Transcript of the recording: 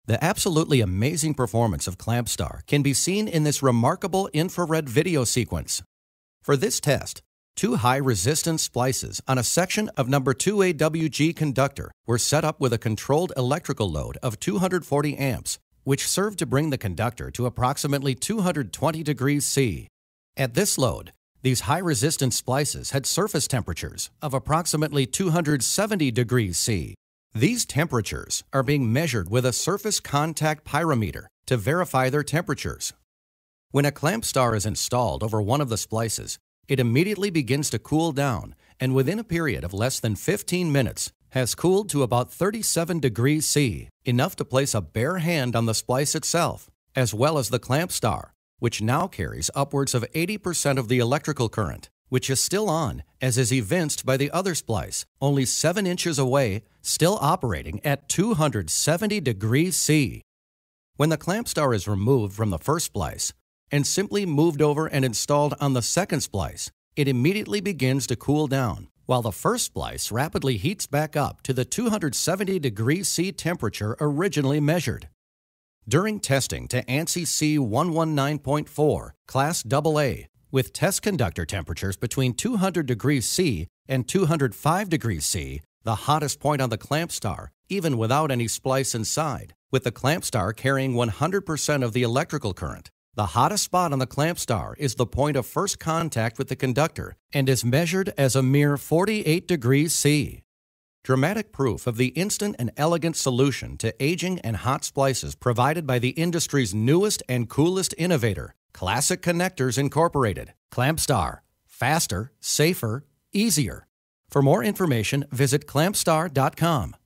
The absolutely amazing performance of ClampStar can be seen in this remarkable infrared video sequence. For this test, two high-resistance splices on a section of number 2AWG conductor were set up with a controlled electrical load of 240 amps, which served to bring the conductor to approximately 220 degrees C. At this load, these high-resistance splices had surface temperatures of approximately 270 degrees C. These temperatures are being measured with a surface contact pyrometer to verify their temperatures. When a ClampStar is installed over one of the splices, it immediately begins to cool down and within a period of less than 15 minutes has cooled to about 37 degrees C, enough to place a bare hand on the splice itself, as well as the ClampStar, which now carries upwards of 80% of the electrical current, which is still on, as is evinced by the other splice, only 7 inches away, still operating at 270 degrees C. When the ClampStar is removed from the first splice and simply moved over and installed on the second splice, it immediately begins to cool down, while the first splice rapidly heats back up to the 270 degrees C temperature originally measured. During testing to ANSI C119.4, Class AA, with test conductor temperatures between 200 degrees C and 205 degrees C, the hottest point on the ClampStar, even without any splice inside, with the ClampStar carrying 100% of the electrical current. The hottest spot on the ClampStar is the point of first contact with the conductor and is measured as a mere 48 degrees C. Dramatic proof of the instant and elegant solution to aging and hot splices provided by the industry's newest and coolest innovator, Classic Connectors Incorporated. ClampStar. Faster, safer, easier. For more information, visit clampstar.com.